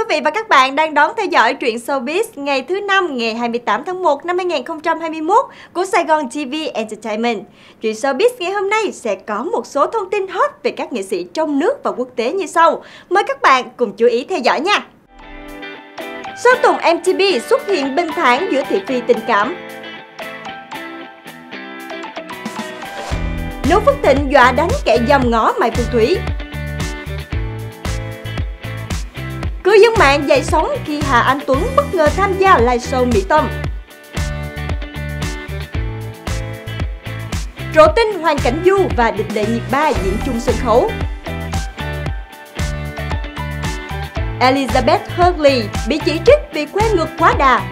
vị và các bạn đang đón theo dõi truyện Showbiz ngày thứ Năm ngày 28 tháng 1 năm 2021 của Sài Gòn TV Entertainment. Truyện Showbiz ngày hôm nay sẽ có một số thông tin hot về các nghệ sĩ trong nước và quốc tế như sau. Mời các bạn cùng chú ý theo dõi nha. Sơn Tùng MTP xuất hiện bình thản giữa thị phi tình cảm. Noo Phước Thịnh dọa đánh kẻ dòm ngó Mai Phương Thúy. Cư dân mạng dậy sóng khi Hà Anh Tuấn bất ngờ tham gia live show Mỹ Tâm. Rộ tin Hoàng Cảnh Du và Địch Lệ Nhiệt Ba diễn chung sân khấu. Elizabeth Hurley bị chỉ trích vì khoe ngực quá đà.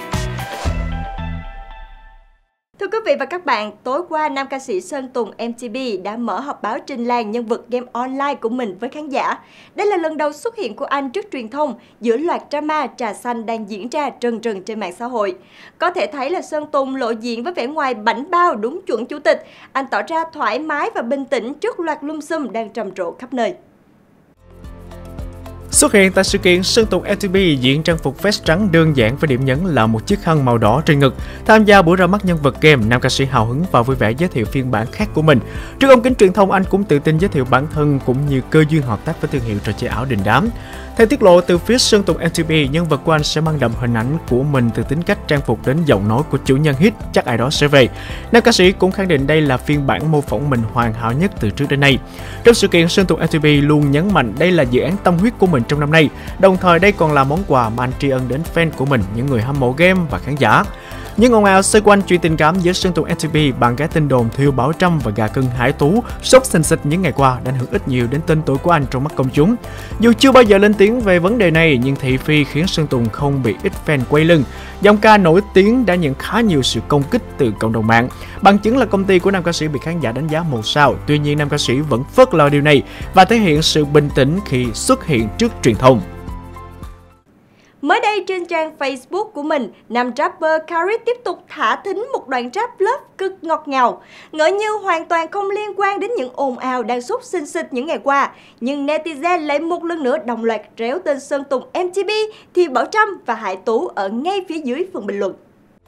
Thưa quý vị và các bạn, tối qua nam ca sĩ Sơn Tùng MTP đã mở họp báo trình làng nhân vật game online của mình với khán giả. Đây là lần đầu xuất hiện của anh trước truyền thông giữa loạt drama trà xanh đang diễn ra rần rần trên mạng xã hội. Có thể thấy là Sơn Tùng lộ diện với vẻ ngoài bảnh bao đúng chuẩn chủ tịch. Anh tỏ ra thoải mái và bình tĩnh trước loạt lùm xùm đang trầm rộ khắp nơi. Xuất hiện tại sự kiện, Sơn Tùng MTP diện trang phục vest trắng đơn giản với điểm nhấn là một chiếc khăn màu đỏ trên ngực. Tham gia buổi ra mắt nhân vật game, nam ca sĩ hào hứng và vui vẻ giới thiệu phiên bản khác của mình. Trước ống kính truyền thông, anh cũng tự tin giới thiệu bản thân cũng như cơ duyên hợp tác với thương hiệu trò chơi ảo đình đám. Theo tiết lộ từ phía Sơn Tùng MTP, nhân vật của anh sẽ mang đậm hình ảnh của mình từ tính cách trang phục đến giọng nói của chủ nhân hit Chắc Ai Đó Sẽ Về. Nam ca sĩ cũng khẳng định đây là phiên bản mô phỏng mình hoàn hảo nhất từ trước đến nay. Trong sự kiện, Sơn Tùng MTP luôn nhấn mạnh đây là dự án tâm huyết của mình trong năm nay. Đồng thời đây còn là món quà mà anh tri ân đến fan của mình, những người hâm mộ game và khán giả. Nhưng ồn ào xoay quanh chuyện tình cảm giữa Sơn Tùng MTP, bạn gái tin đồn Thiều Bảo Trâm và gà cưng Hải Tú sốt sình sịch những ngày qua đã ảnh hưởng ít nhiều đến tên tuổi của anh trong mắt công chúng. Dù chưa bao giờ lên tiếng về vấn đề này, nhưng thị phi khiến Sơn Tùng không bị ít fan quay lưng. Giọng ca nổi tiếng đã nhận khá nhiều sự công kích từ cộng đồng mạng. Bằng chứng là công ty của nam ca sĩ bị khán giả đánh giá 1 sao. Tuy nhiên nam ca sĩ vẫn phớt lờ điều này và thể hiện sự bình tĩnh khi xuất hiện trước truyền thông. Mới đây trên trang Facebook của mình, nam rapper Khalid tiếp tục thả thính một đoạn rap love cực ngọt ngào. Ngỡ như hoàn toàn không liên quan đến những ồn ào đang sốt sình sịch những ngày qua. Nhưng netizen lại một lần nữa đồng loạt réo tên Sơn Tùng MTP, Thiều Bảo Trâm và Hải Tú ở ngay phía dưới phần bình luận.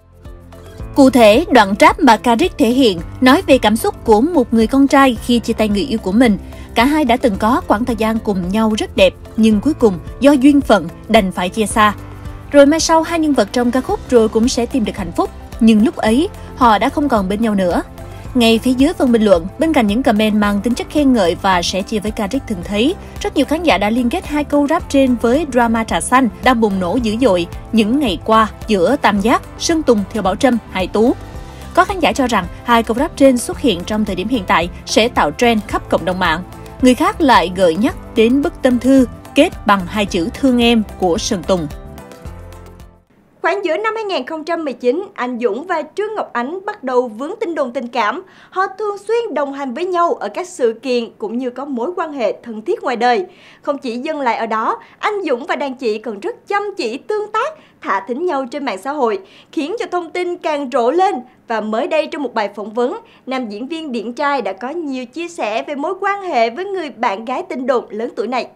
Cụ thể, đoạn rap mà Khalid thể hiện nói về cảm xúc của một người con trai khi chia tay người yêu của mình. Cả hai đã từng có quãng thời gian cùng nhau rất đẹp, nhưng cuối cùng do duyên phận đành phải chia xa. Rồi mai sau hai nhân vật trong ca khúc rồi cũng sẽ tìm được hạnh phúc, nhưng lúc ấy họ đã không còn bên nhau nữa. Ngay phía dưới phần bình luận, bên cạnh những comment mang tính chất khen ngợi và sẻ chia với Khalid thường thấy, rất nhiều khán giả đã liên kết hai câu rap trên với drama trà xanh đang bùng nổ dữ dội những ngày qua giữa tam giác Sơn Tùng, Thiều Bảo Trâm, Hải Tú. Có khán giả cho rằng hai câu rap trên xuất hiện trong thời điểm hiện tại sẽ tạo trend khắp cộng đồng mạng. Người khác lại gợi nhắc đến bức tâm thư kết bằng hai chữ thương em của Sơn Tùng. Khoảng giữa năm 2019, anh Dũng và Trương Ngọc Ánh bắt đầu vướng tin đồn tình cảm. Họ thường xuyên đồng hành với nhau ở các sự kiện cũng như có mối quan hệ thân thiết ngoài đời. Không chỉ dừng lại ở đó, anh Dũng và đàn chị còn rất chăm chỉ tương tác, thả thính nhau trên mạng xã hội, khiến cho thông tin càng rộ lên. Và mới đây trong một bài phỏng vấn, nam diễn viên điển trai đã có nhiều chia sẻ về mối quan hệ với người bạn gái tin đồn lớn tuổi này.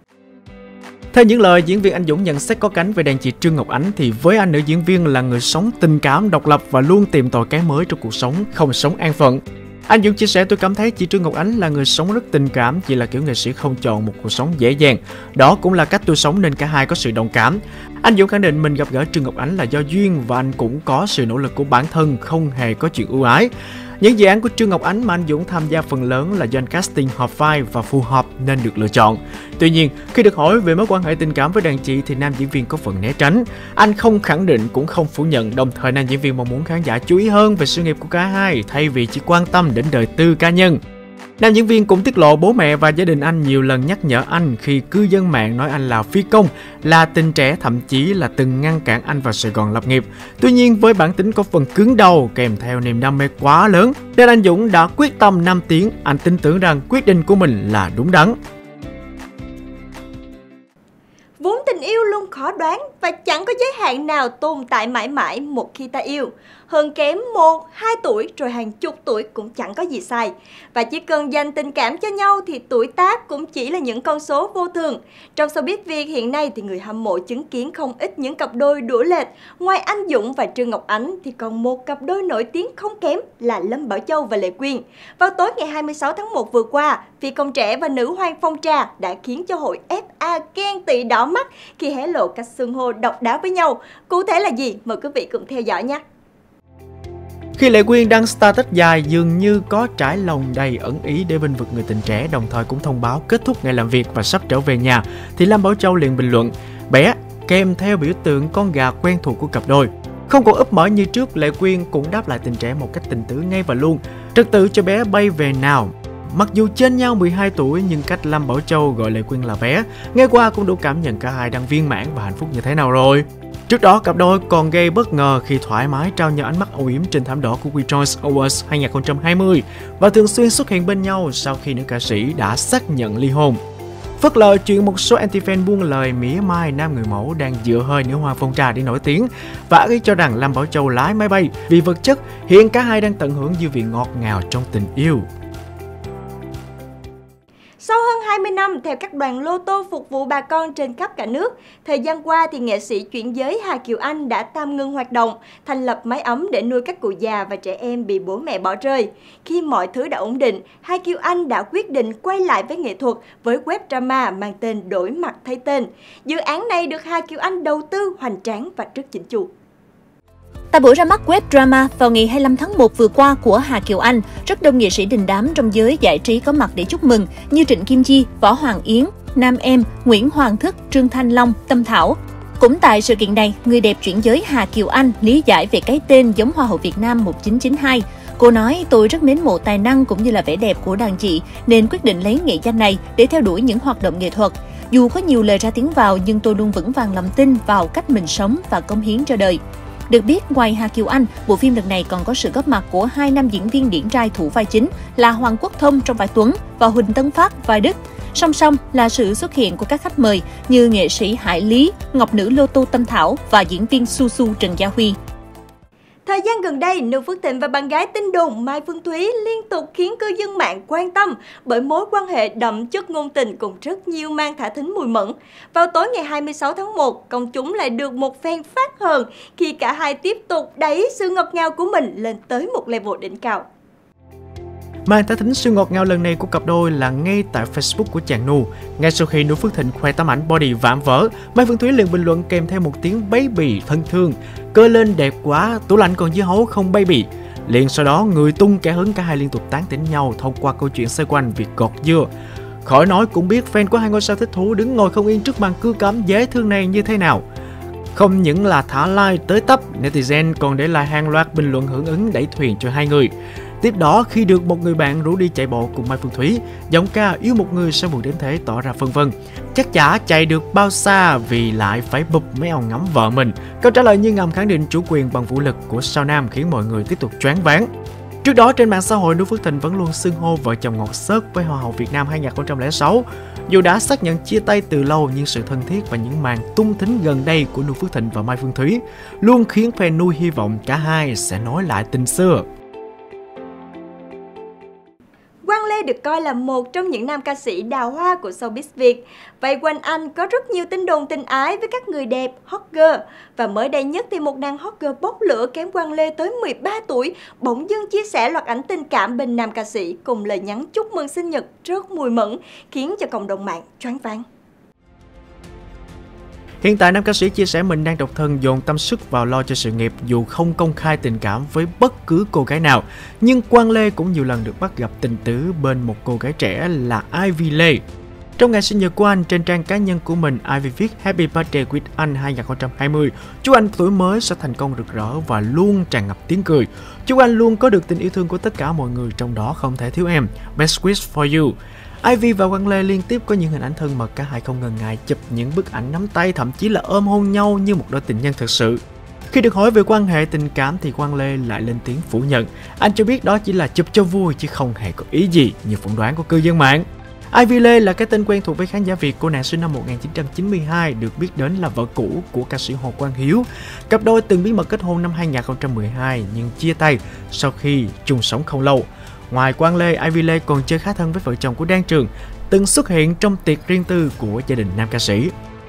Theo những lời diễn viên anh Dũng nhận xét có cánh về đàn chị Trương Ngọc Ánh thì với anh, nữ diễn viên là người sống tình cảm, độc lập và luôn tìm tòi cái mới trong cuộc sống, không sống an phận. Anh Dũng chia sẻ: tôi cảm thấy chị Trương Ngọc Ánh là người sống rất tình cảm, chị là kiểu nghệ sĩ không chọn một cuộc sống dễ dàng. Đó cũng là cách tôi sống nên cả hai có sự đồng cảm. Anh Dũng khẳng định mình gặp gỡ Trương Ngọc Ánh là do duyên và anh cũng có sự nỗ lực của bản thân, không hề có chuyện ưu ái. Những dự án của Trương Ngọc Ánh mà anh Dũng tham gia phần lớn là do anh casting hợp vai và phù hợp nên được lựa chọn. Tuy nhiên, khi được hỏi về mối quan hệ tình cảm với đàn chị thì nam diễn viên có phần né tránh. Anh không khẳng định cũng không phủ nhận, đồng thời nam diễn viên mong muốn khán giả chú ý hơn về sự nghiệp của cả hai thay vì chỉ quan tâm đến đời tư cá nhân. Nam diễn viên cũng tiết lộ bố mẹ và gia đình anh nhiều lần nhắc nhở anh khi cư dân mạng nói anh là phi công, là tình trẻ, thậm chí là từng ngăn cản anh vào Sài Gòn lập nghiệp. Tuy nhiên với bản tính có phần cứng đầu kèm theo niềm đam mê quá lớn nên anh Dũng đã quyết tâm 5 tiếng. Anh tin tưởng rằng quyết định của mình là đúng đắn. Vốn tình yêu luôn khó đoán và chẳng có giới hạn nào tồn tại mãi mãi một khi ta yêu. Hơn kém 1, 2 tuổi rồi hàng chục tuổi cũng chẳng có gì sai. Và chỉ cần dành tình cảm cho nhau thì tuổi tác cũng chỉ là những con số vô thường. Trong showbiz Việt hiện nay thì người hâm mộ chứng kiến không ít những cặp đôi đũa lệch. Ngoài anh Dũng và Trương Ngọc Ánh thì còn một cặp đôi nổi tiếng không kém là Lâm Bảo Châu và Lệ Quyên. Vào tối ngày 26 tháng 1 vừa qua, phi công trẻ và nữ hoàng phong trà đã khiến cho hội FA ghen tị đỏ mắt khi hé lộ cách xưng hô độc đáo với nhau. Cụ thể là gì? Mời quý vị cùng theo dõi nhé! Khi Lệ Quyên đăng status dài dường như có trải lòng đầy ẩn ý để bênh vực người tình trẻ, đồng thời cũng thông báo kết thúc ngày làm việc và sắp trở về nhà, thì Lâm Bảo Châu liền bình luận bé, kèm theo biểu tượng con gà quen thuộc của cặp đôi. Không còn ấp mở như trước, Lệ Quyên cũng đáp lại tình trẻ một cách tình tứ ngay và luôn. Trật tự cho bé bay về nào. Mặc dù trên nhau 12 tuổi nhưng cách Lâm Bảo Châu gọi Lệ Quyên là bé, nghe qua cũng đủ cảm nhận cả hai đang viên mãn và hạnh phúc như thế nào rồi. Trước đó, cặp đôi còn gây bất ngờ khi thoải mái trao nhau ánh mắt âu yếm trên thảm đỏ của We Choice Awards 2020 và thường xuyên xuất hiện bên nhau sau khi nữ ca sĩ đã xác nhận ly hôn. Phớt lờ chuyện một số anti-fan buông lời mỉa mai nam người mẫu đang dựa hơi nữ hoàng phong trà để nổi tiếng và ác ý cho rằng Lâm Bảo Châu lái máy bay vì vật chất, hiện cả hai đang tận hưởng dư vị ngọt ngào trong tình yêu. Sau hơn 20 năm theo các đoàn lô tô phục vụ bà con trên khắp cả nước, thời gian qua thì nghệ sĩ chuyển giới Hà Kiều Anh đã tạm ngưng hoạt động, thành lập mái ấm để nuôi các cụ già và trẻ em bị bố mẹ bỏ rơi. Khi mọi thứ đã ổn định, Hà Kiều Anh đã quyết định quay lại với nghệ thuật với web drama mang tên Đổi Mặt Thay Tên. Dự án này được Hà Kiều Anh đầu tư hoành tráng và rất chỉnh chu. Tại buổi ra mắt web drama vào ngày 25 tháng 1 vừa qua của Hà Kiều Anh, rất đông nghệ sĩ đình đám trong giới giải trí có mặt để chúc mừng như Trịnh Kim Chi, Võ Hoàng Yến, Nam Em, Nguyễn Hoàng Thức, Trương Thanh Long, Tâm Thảo. Cũng tại sự kiện này, người đẹp chuyển giới Hà Kiều Anh lý giải về cái tên giống Hoa hậu Việt Nam 1992. Cô nói, tôi rất mến mộ tài năng cũng như là vẻ đẹp của đàn chị, nên quyết định lấy nghệ danh này để theo đuổi những hoạt động nghệ thuật. Dù có nhiều lời ra tiếng vào, nhưng tôi luôn vững vàng lòng tin vào cách mình sống và cống hiến cho đời. Được biết, ngoài Hà Kiều Anh, bộ phim lần này còn có sự góp mặt của 2 nam diễn viên điển trai thủ vai chính là Hoàng Quốc Thông trong vai Tuấn và Huỳnh Tấn Phát vai Đức. Song song là sự xuất hiện của các khách mời như nghệ sĩ Hải Lý, Ngọc Nữ Lô Tô Tâm Thảo và diễn viên Su Su Trần Gia Huy. Thời gian gần đây, Noo Phước Thịnh và bạn gái tin đồn Mai Phương Thúy liên tục khiến cư dân mạng quan tâm bởi mối quan hệ đậm chất ngôn tình cùng rất nhiều mang thả thính mùi mẫn. Vào tối ngày 26 tháng 1, công chúng lại được một phen phát hờn khi cả hai tiếp tục đẩy sự ngọt ngào của mình lên tới một level đỉnh cao. Màn thả thính siêu ngọt ngào lần này của cặp đôi là ngay tại Facebook của chàng Nu. Ngay sau khi Noo Phước Thịnh khoe tấm ảnh body vạm vỡ, Mai Phương Thúy liền bình luận kèm theo một tiếng baby thân thương. Cơ lên đẹp quá, tủ lạnh còn dưa hấu không baby. Liền sau đó người tung kẻ hứng, cả hai liên tục tán tỉnh nhau thông qua câu chuyện xoay quanh việc gọt dưa. Khỏi nói cũng biết fan của hai ngôi sao thích thú đứng ngồi không yên trước màn cưa cắm dễ thương này như thế nào. Không những là thả like tới tấp, netizen còn để lại hàng loạt bình luận hưởng ứng đẩy thuyền cho hai người. Tiếp đó, khi được một người bạn rủ đi chạy bộ cùng Mai Phương Thúy, giọng ca yêu một người sao buồn đến thế tỏ ra phân vân. Chắc chả chạy được bao xa vì lại phải bụp mấy ông ngắm vợ mình. Câu trả lời như ngầm khẳng định chủ quyền bằng vũ lực của sao nam khiến mọi người tiếp tục choáng váng. Trước đó trên mạng xã hội, Noo Phước Thịnh vẫn luôn xưng hô vợ chồng ngọt xớt với Hoa hậu Việt Nam 2006. Dù đã xác nhận chia tay từ lâu nhưng sự thân thiết và những màn tung thính gần đây của Noo Phước Thịnh và Mai Phương Thúy luôn khiến fan nuôi hy vọng cả hai sẽ nói lại tình xưa. Quang Lê được coi là một trong những nam ca sĩ đào hoa của showbiz Việt. Vậy quanh anh có rất nhiều tin đồn tình ái với các người đẹp, hot girl. Và mới đây nhất thì một nàng hot girl bốc lửa kém Quang Lê tới 13 tuổi bỗng dưng chia sẻ loạt ảnh tình cảm bên nam ca sĩ cùng lời nhắn chúc mừng sinh nhật rất mùi mẫn, khiến cho cộng đồng mạng choáng váng. Hiện tại, nam ca sĩ chia sẻ mình đang độc thân dồn tâm sức vào lo cho sự nghiệp dù không công khai tình cảm với bất cứ cô gái nào. Nhưng Quang Lê cũng nhiều lần được bắt gặp tình tứ bên một cô gái trẻ là Ivy Lê. Trong ngày sinh nhật của anh, trên trang cá nhân của mình, Ivy viết Happy Birthday with anh 2020. Chúc anh tuổi mới sẽ thành công rực rỡ và luôn tràn ngập tiếng cười. Chúc anh luôn có được tình yêu thương của tất cả mọi người, trong đó không thể thiếu em. Best wish for you. Ivy và Quang Lê liên tiếp có những hình ảnh thân mật, cả hai không ngần ngại chụp những bức ảnh nắm tay, thậm chí là ôm hôn nhau như một đôi tình nhân thực sự. Khi được hỏi về quan hệ tình cảm thì Quang Lê lại lên tiếng phủ nhận. Anh cho biết đó chỉ là chụp cho vui chứ không hề có ý gì như phỏng đoán của cư dân mạng. Ivy Lê là cái tên quen thuộc với khán giả Việt. Cô nàng sinh năm 1992, được biết đến là vợ cũ của ca sĩ Hồ Quang Hiếu. Cặp đôi từng bí mật kết hôn năm 2012 nhưng chia tay sau khi chung sống không lâu. Ngoài Quang Lê, Ivy Lê còn chơi khá thân với vợ chồng của Đan Trường, từng xuất hiện trong tiệc riêng tư của gia đình nam ca sĩ.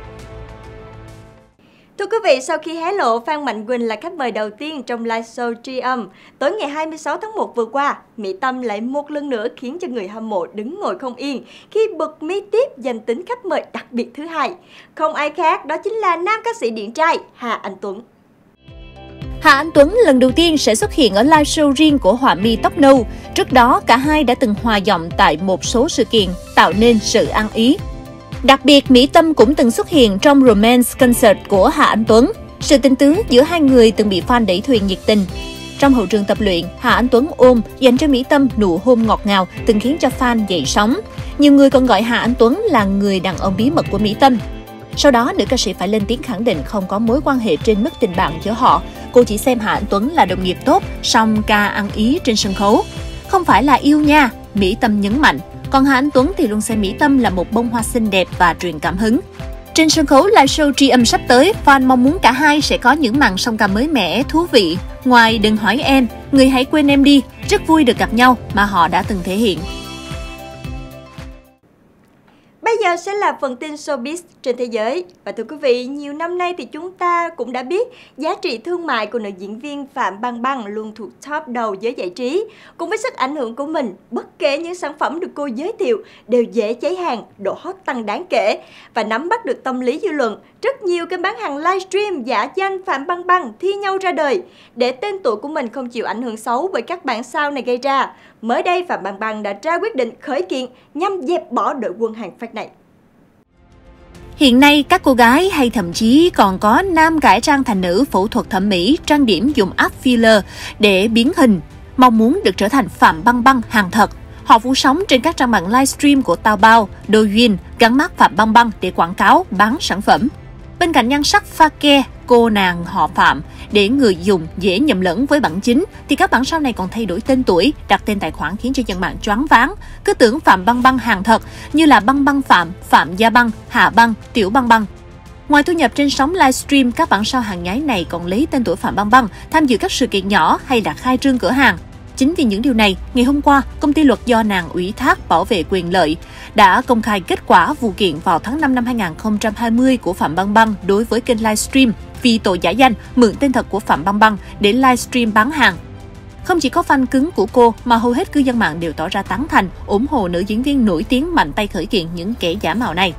Thưa quý vị, sau khi hé lộ Phan Mạnh Quỳnh là khách mời đầu tiên trong live show Tri Âm, tối ngày 26 tháng 1 vừa qua, Mỹ Tâm lại một lần nữa khiến cho người hâm mộ đứng ngồi không yên khi bật mí tiếp danh tính khách mời đặc biệt thứ hai. Không ai khác, đó chính là nam ca sĩ điển trai Hà Anh Tuấn. Hà Anh Tuấn lần đầu tiên sẽ xuất hiện ở live show riêng của họa mi tóc nâu. Trước đó, cả hai đã từng hòa giọng tại một số sự kiện, tạo nên sự ăn ý. Đặc biệt, Mỹ Tâm cũng từng xuất hiện trong Romance Concert của Hà Anh Tuấn. Sự tình tứ giữa hai người từng bị fan đẩy thuyền nhiệt tình. Trong hậu trường tập luyện, Hà Anh Tuấn ôm dành cho Mỹ Tâm nụ hôn ngọt ngào từng khiến cho fan dậy sóng. Nhiều người còn gọi Hà Anh Tuấn là người đàn ông bí mật của Mỹ Tâm. Sau đó, nữ ca sĩ phải lên tiếng khẳng định không có mối quan hệ trên mức tình bạn giữa họ. Cô chỉ xem Hà Anh Tuấn là đồng nghiệp tốt, song ca ăn ý trên sân khấu. Không phải là yêu nha, Mỹ Tâm nhấn mạnh. Còn Hà Anh Tuấn thì luôn xem Mỹ Tâm là một bông hoa xinh đẹp và truyền cảm hứng. Trên sân khấu live show Tri Âm sắp tới, fan mong muốn cả hai sẽ có những màn song ca mới mẻ, thú vị. Ngoài Đừng Hỏi Em, Người Hãy Quên Em Đi, rất vui được gặp nhau mà họ đã từng thể hiện. Bây giờ sẽ là phần tin showbiz trên thế giới. Và thưa quý vị, nhiều năm nay thì chúng ta cũng đã biết giá trị thương mại của nữ diễn viên Phạm Băng Băng luôn thuộc top đầu giới giải trí. Cùng với sức ảnh hưởng của mình, bất kể những sản phẩm được cô giới thiệu đều dễ cháy hàng, độ hot tăng đáng kể. Và nắm bắt được tâm lý dư luận, rất nhiều kênh bán hàng livestream giả danh Phạm Băng Băng thi nhau ra đời để tên tuổi của mình không chịu ảnh hưởng xấu bởi các bản sao này gây ra. Mới đây, Phạm Băng Băng đã ra quyết định khởi kiện nhằm dẹp bỏ đội quân hàng fake này. Hiện nay, các cô gái hay thậm chí còn có nam cải trang thành nữ phẫu thuật thẩm mỹ, trang điểm dùng áp filler để biến hình, mong muốn được trở thành Phạm Băng Băng hàng thật. Họ phủ sóng trên các trang mạng livestream của Taobao, Douyin, gắn mác Phạm Băng Băng để quảng cáo, bán sản phẩm. Bên cạnh nhan sắc pha ke, cô nàng họ Phạm, để người dùng dễ nhầm lẫn với bản chính, thì các bản sao này còn thay đổi tên tuổi, đặt tên tài khoản khiến cho dân mạng choáng váng, cứ tưởng Phạm Băng Băng hàng thật như là Băng Băng Phạm, Phạm Gia Băng, Hạ Băng, Tiểu Băng Băng. Ngoài thu nhập trên sóng livestream, các bản sao hàng nhái này còn lấy tên tuổi Phạm Băng Băng tham dự các sự kiện nhỏ hay là khai trương cửa hàng. Chính vì những điều này, ngày hôm qua, công ty luật do nàng ủy thác bảo vệ quyền lợi đã công khai kết quả vụ kiện vào tháng 5 năm 2020 của Phạm Băng Băng đối với kênh livestream vì tội giả danh mượn tên thật của Phạm Băng Băng để livestream bán hàng. Không chỉ có fan cứng của cô mà hầu hết cư dân mạng đều tỏ ra tán thành, ủng hộ nữ diễn viên nổi tiếng mạnh tay khởi kiện những kẻ giả mạo này.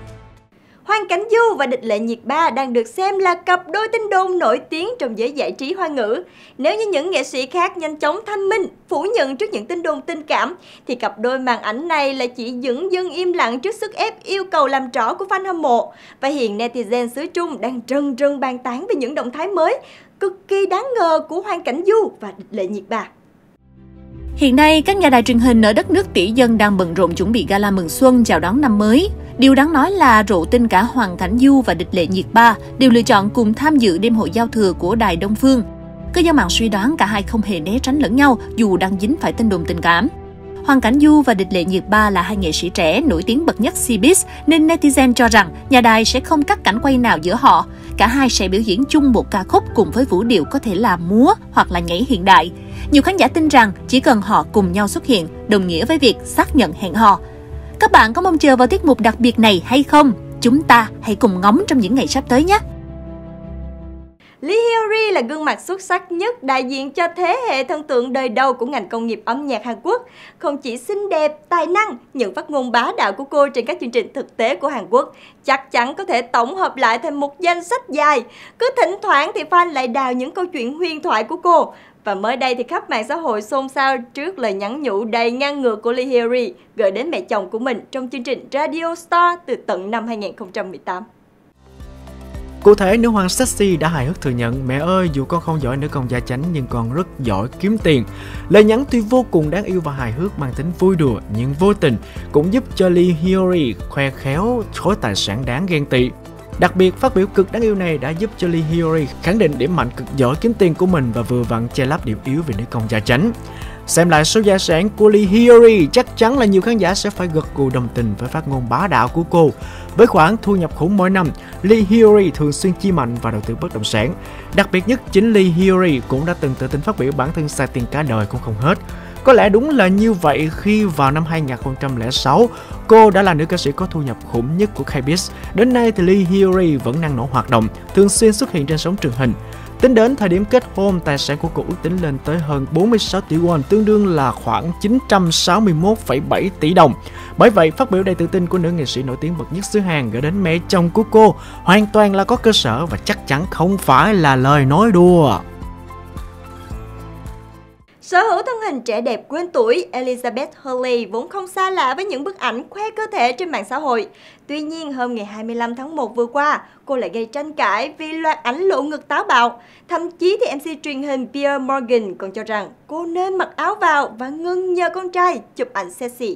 Hoàng Cảnh Du và Địch Lệ Nhiệt Ba đang được xem là cặp đôi tin đồn nổi tiếng trong giới giải trí Hoa ngữ. Nếu như những nghệ sĩ khác nhanh chóng thanh minh, phủ nhận trước những tin đồn tình cảm, thì cặp đôi màn ảnh này lại chỉ dửng dưng im lặng trước sức ép yêu cầu làm rõ của fan hâm mộ. Và hiện netizen xứ Trung đang rần rần bàn tán về những động thái mới cực kỳ đáng ngờ của Hoàng Cảnh Du và Địch Lệ Nhiệt Ba. Hiện nay, các nhà đài truyền hình ở đất nước tỷ dân đang bận rộn chuẩn bị gala mừng xuân chào đón năm mới. Điều đáng nói là rộ tin cả Hoàng Cảnh Du và Địch Lệ Nhiệt Ba đều lựa chọn cùng tham dự đêm hội giao thừa của Đài Đông Phương. Cư dân mạng suy đoán cả hai không hề né tránh lẫn nhau dù đang dính phải tin đồn tình cảm. Hoàng Cảnh Du và Địch Lệ Nhiệt Ba là hai nghệ sĩ trẻ nổi tiếng bậc nhất showbiz nên netizen cho rằng nhà đài sẽ không cắt cảnh quay nào giữa họ. Cả hai sẽ biểu diễn chung một ca khúc cùng với vũ điệu có thể là múa hoặc là nhảy hiện đại. Nhiều khán giả tin rằng chỉ cần họ cùng nhau xuất hiện đồng nghĩa với việc xác nhận hẹn hò. Các bạn có mong chờ vào tiết mục đặc biệt này hay không? Chúng ta hãy cùng ngóng trong những ngày sắp tới nhé! Lee Hyori là gương mặt xuất sắc nhất đại diện cho thế hệ thần tượng đời đầu của ngành công nghiệp âm nhạc Hàn Quốc. Không chỉ xinh đẹp, tài năng, những phát ngôn bá đạo của cô trên các chương trình thực tế của Hàn Quốc chắc chắn có thể tổng hợp lại thành một danh sách dài. Cứ thỉnh thoảng thì fan lại đào những câu chuyện huyền thoại của cô. Và mới đây thì khắp mạng xã hội xôn xao trước lời nhắn nhủ đầy ngang ngược của Lee Hyori gửi đến mẹ chồng của mình trong chương trình Radio Star từ tận năm 2018. Cụ thể, nữ hoàng sexy đã hài hước thừa nhận: "Mẹ ơi, dù con không giỏi nữ công gia chánh nhưng con rất giỏi kiếm tiền." Lời nhắn tuy vô cùng đáng yêu và hài hước mang tính vui đùa nhưng vô tình cũng giúp cho Lee Hyori khoe khéo khối tài sản đáng ghen tị. Đặc biệt, phát biểu cực đáng yêu này đã giúp cho Lee Hyori khẳng định điểm mạnh cực giỏi kiếm tiền của mình và vừa vặn che lấp điểm yếu về nữ công gia chánh. Xem lại số gia sản của Lee Hyori, chắc chắn là nhiều khán giả sẽ phải gật gù đồng tình với phát ngôn bá đạo của cô. Với khoản thu nhập khủng mỗi năm, Lee Hyori thường xuyên chi mạnh vào đầu tư bất động sản. Đặc biệt nhất, chính Lee Hyori cũng đã từng tự tin phát biểu bản thân xài tiền cả đời cũng không hết. Có lẽ đúng là như vậy khi vào năm 2006, cô đã là nữ ca sĩ có thu nhập khủng nhất của K-Biz. Đến nay thì Lee Hyori vẫn năng nổ hoạt động, thường xuyên xuất hiện trên sóng truyền hình. Tính đến thời điểm kết hôn, tài sản của cô ước tính lên tới hơn 46 tỷ won, tương đương là khoảng 961,7 tỷ đồng. Bởi vậy, phát biểu đầy tự tin của nữ nghệ sĩ nổi tiếng bậc nhất xứ Hàn gửi đến mẹ chồng của cô hoàn toàn là có cơ sở và chắc chắn không phải là lời nói đùa. Sở hữu thân hình trẻ đẹp quên tuổi, Elizabeth Hurley vốn không xa lạ với những bức ảnh khoe cơ thể trên mạng xã hội. Tuy nhiên, hôm ngày 25 tháng 1 vừa qua, cô lại gây tranh cãi vì loạt ảnh lộ ngực táo bạo. Thậm chí thì MC truyền hình Piers Morgan còn cho rằng cô nên mặc áo vào và ngừng nhờ con trai chụp ảnh sexy.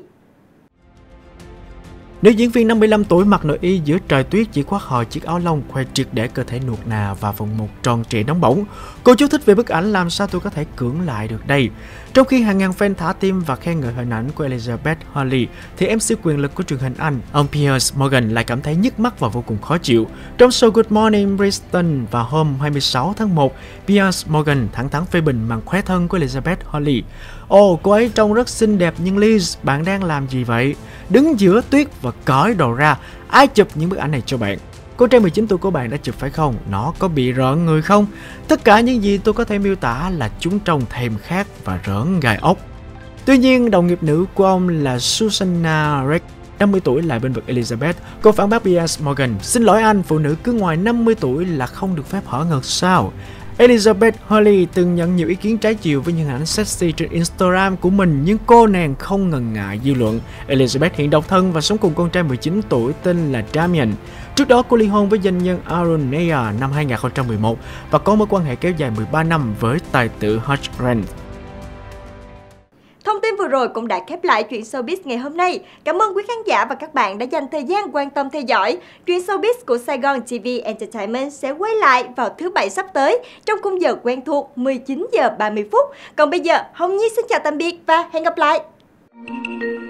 Nữ diễn viên 55 tuổi mặc nội y giữa trời tuyết chỉ khoác hờ chiếc áo lông, khoe triệt để cơ thể nuột nà và vòng một tròn trịa nóng bỏng. Cô chú thích về bức ảnh làm sao tôi có thể cưỡng lại được đây. Trong khi hàng ngàn fan thả tim và khen ngợi hình ảnh của Elizabeth Hurley, thì MC quyền lực của truyền hình Anh, ông Piers Morgan lại cảm thấy nhức mắt và vô cùng khó chịu. Trong show Good Morning Britain vào hôm 26 tháng 1, Piers Morgan thẳng thắn phê bình màn khóe thân của Elizabeth Hurley. Ồ, cô ấy trông rất xinh đẹp nhưng Liz, bạn đang làm gì vậy? Đứng giữa tuyết và cởi đồ ra, ai chụp những bức ảnh này cho bạn? Cô trai 19 tuổi của bạn đã chụp phải không? Nó có bị rợn người không? Tất cả những gì tôi có thể miêu tả là chúng trông thèm khát và rỡn gai ốc. Tuy nhiên, đồng nghiệp nữ của ông là Susanna Reck, 50 tuổi lại bên vực Elizabeth. Cô phản bác Piers Morgan: xin lỗi anh, phụ nữ cứ ngoài 50 tuổi là không được phép hở ngực sao? Elizabeth Hurley từng nhận nhiều ý kiến trái chiều với những ảnh sexy trên Instagram của mình, nhưng cô nàng không ngần ngại dư luận. Elizabeth hiện độc thân và sống cùng con trai 19 tuổi tên là Damien. Trước đó, cô ly hôn với doanh nhân Aaron Neya năm 2011 và có mối quan hệ kéo dài 13 năm với tài tử Hugh Grant. Thông tin vừa rồi cũng đã khép lại chuyện showbiz ngày hôm nay. Cảm ơn quý khán giả và các bạn đã dành thời gian quan tâm theo dõi. Chuyện showbiz của Sài Gòn TV Entertainment sẽ quay lại vào thứ Bảy sắp tới trong khung giờ quen thuộc 19 giờ 30 phút. Còn bây giờ, Hồng Nhi xin chào tạm biệt và hẹn gặp lại.